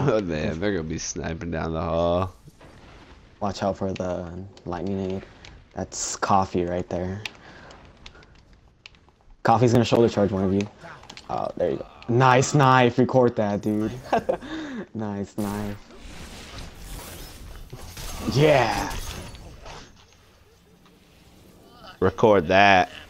Oh man, they're gonna be sniping down the hall. Watch out for the lightning aid. That's Coffee right there. Coffee's gonna shoulder charge one of you. Oh, there you go. Nice knife. Record that, dude. Nice knife. Yeah. Record that.